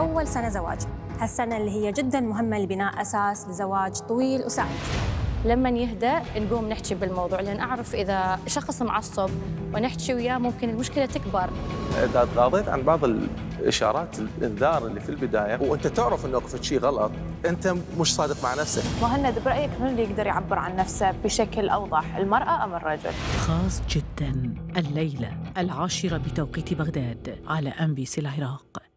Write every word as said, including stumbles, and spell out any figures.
أول سنة زواج، هالسنة اللي هي جداً مهمة لبناء أساس لزواج طويل وسعيد. لما يهدأ نقوم نحكي بالموضوع، لأن أعرف إذا شخص معصب ونحكي وياه ممكن المشكلة تكبر. إذا تغاضيت عن بعض الإشارات الإنذار اللي في البداية وأنت تعرف أنه وقفت شيء غلط، أنت مش صادق مع نفسك. مهند، برأيك من اللي يقدر يعبر عن نفسه بشكل أوضح، المرأة أم الرجل؟ خاص جداً الليلة العاشرة بتوقيت بغداد على أم بي سي العراق.